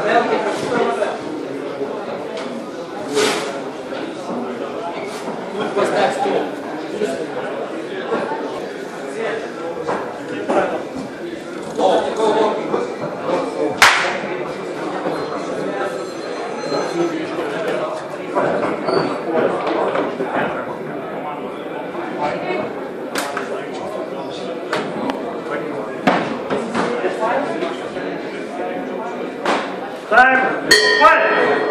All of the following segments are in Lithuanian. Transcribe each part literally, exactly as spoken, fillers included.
Time, fight!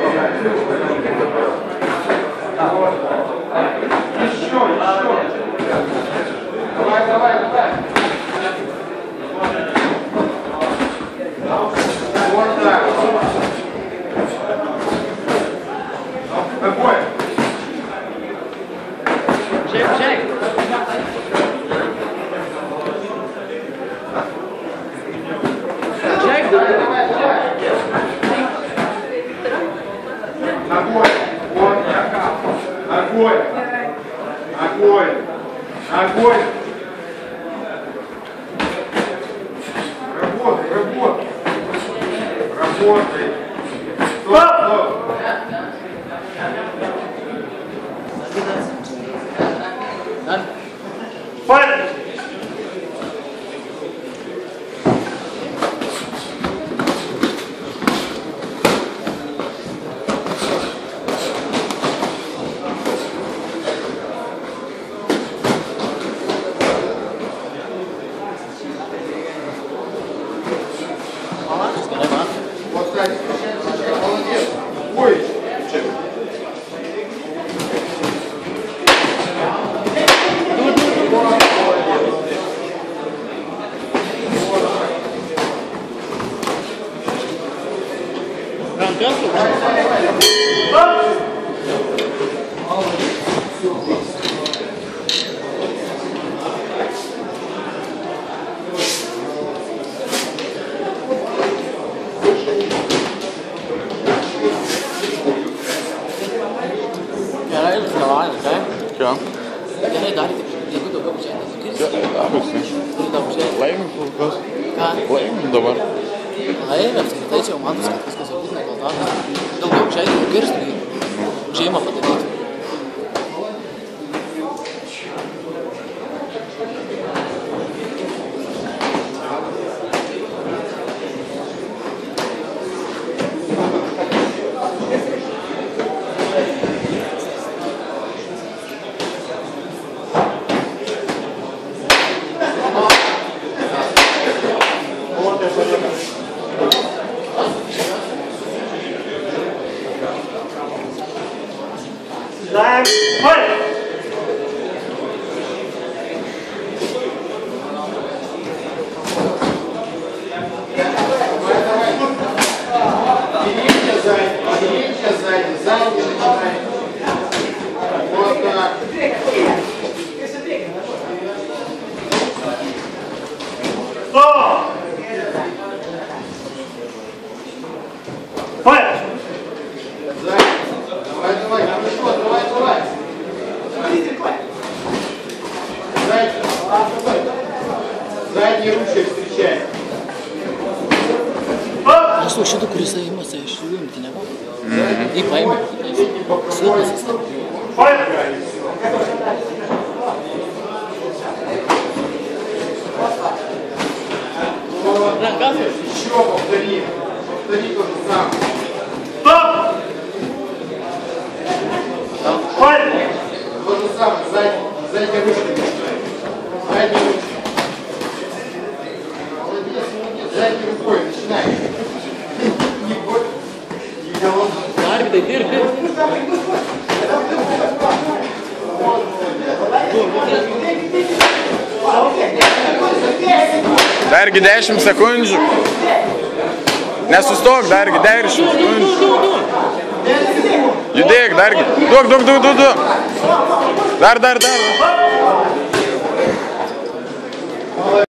Еще, еще. Давай, давай, давай. Вот так. Какой? Джек, Джек. Джек, давай, давай, давай. Огонь! Вот, огонь! Огонь! Огонь! Работай, работай! Работай! Стоп, стоп! Файт! Вот так, молодец. Ой. Čo? Gerai, dar jeigu daugiau žemės. Turi daug žemės. Laimim kol kas. Ką? Laimim dabar. Laimim, apskritai čia jau matos, kad viskas jau būtina rezultatas. Daugiau žemės kirstai žemą padaryti. Time, fight! Стоп! Файт! Давай, давай, хорошо, давай, давай. Задней ручкой встречай. Aš jau šitų, kuris įmasi iš jų imti nebuvo. Jį paėmė. Silpas jis. Rankas. Еще повтори. Повтори то же самое. Стоп! Файт! То же самое, задней, задней ручкой. Задней ручкой. Молодец, молодец. Задней рукой начинай. Не бойся. Не голова. Dargi, tai dirbi. Dargi dešimt sekundžių. Nesustok, dargi dešimt sekundžių. Judėk, dargi. Duok, duok, duok, duok, duok. Dar, dar, dar.